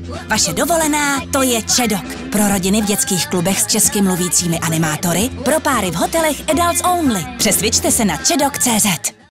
Vaše dovolená, to je Čedok. Pro rodiny v dětských klubech s česky mluvícími animátory, pro páry v hotelech Adults Only. Přesvědčte se na čedok.cz.